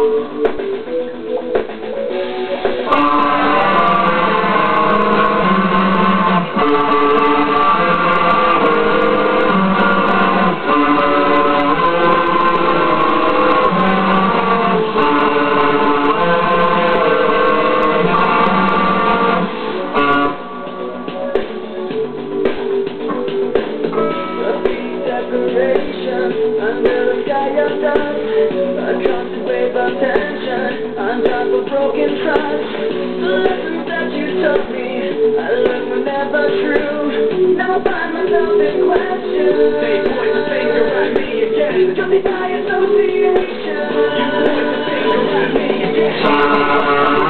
Under the sky of dust, a constant wave of tension on top of broken trust. The lessons that you taught me, I learned were never true. Now I find myself in question. They point the finger at me again. Guilty by association. You point the finger at me again.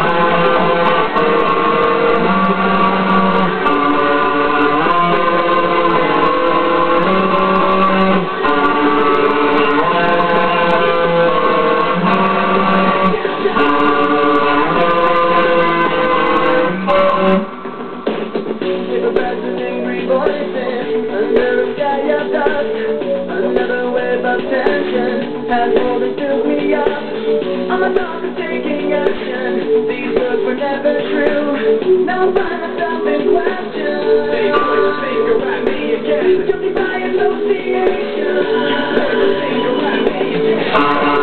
Another wave of tension has rolled and filled me up. I'm a dog of taking action. These words were never true. Now I find myself in question. They point the finger at me again. Guilty by association. You point the finger at me again.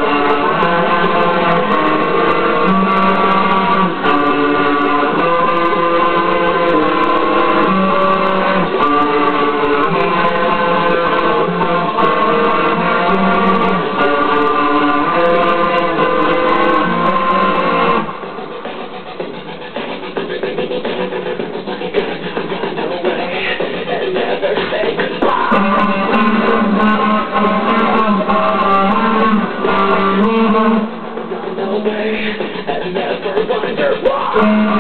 Run away and never wonder why.